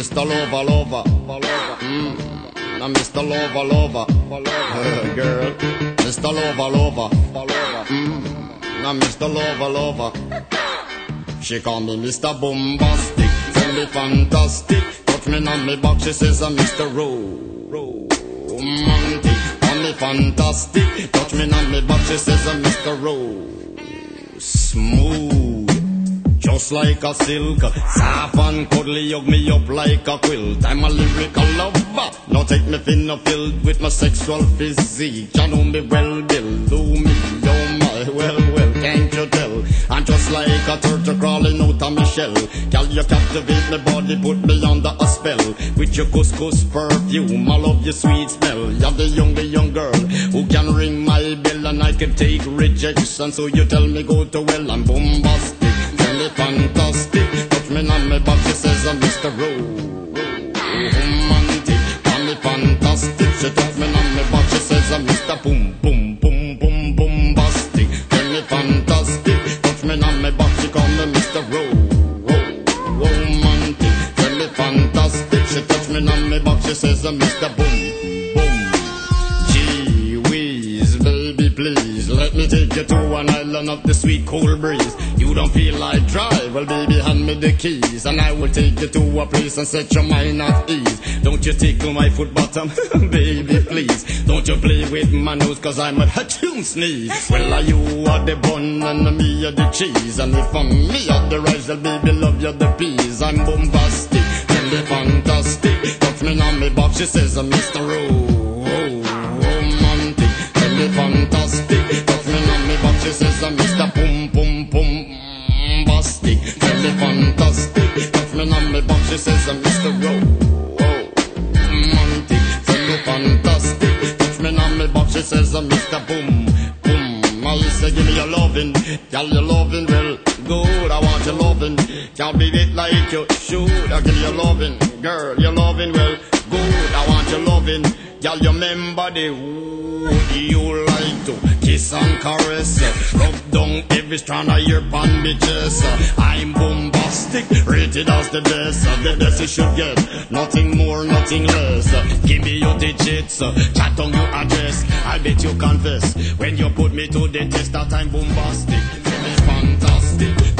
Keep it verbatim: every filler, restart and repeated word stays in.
Mister Lover, Lover, Lover. Mm. Now Mister Lover, Lover, Lover. Girl, Mister Lover, Lover, Lover. Mm. Now Mister Lover, Lover. She call me Mister Bombastic, tell me fantastic. Touch me on me back, she says I'm Mister Romantic. Call me fantastic, touch me on me back, she says I'm Mister Smooth, just like a silk, soft and cuddly, hug me up like a quilt. I'm a lyrical lover, now take me finna filled with my sexual physique. You know me well, Bill, do me, oh my, well, well, can't you tell? I'm just like a turtle crawling out of my shell. Girl, you captivate my body, put me under a spell. With your couscous perfume, I love your sweet smell. You're the young, the young girl who can ring my bell, and I can take rejection. So you tell me go to well, I'm bombastic, tell me fantastic. Touch me on my back, she says I'm Mister Romantic. Tell me fantastic, she touch me on my back, she says I'm Mister Boom, boom, boom, boom, bombastic. Tell me fantastic, touch me on my back, she call me Mister Romantic. Tell me fantastic, she touch me on my back, she says I'm Mister Boom, boom. Gee whiz, baby please, let me take you to an island of the sweet cool breeze. You don't feel like drive, well baby hand me the keys, and I will take you to a place and set your mind at ease. Don't you tickle my foot bottom, baby please. Don't you play with my nose, cause I'm a hatchoon sneeze. Well are you are the bun and me are the cheese, and if I'm me are the rice, well baby love you the peas. I'm bombastic, tell me fantastic. Touch me on me back, she says I'm Mister Romantic. Tell me fantastic, touch me on me back, she says I'm Mister Boom, boom, boom. Bastic, tell me fantastic. Touch me on me back, she says I'm Mister Romantic. Tell me fantastic. Touch me on me back, she says I'm Mister Boom, boom. I say give me your lovin', girl your lovin' well good. I want your lovin', can't beat it like you should. I give you your lovin', girl your lovin' well good. I want your lovin', girl you remember the wood you like to kiss and caress, rub down every strand of your bandages. I'm bombastic, rated as the best, the best you should get, nothing more, nothing less. Give me your digits, chat on your address. I bet you confess when you put me to the test that I'm bombastic. Tell me fantastic.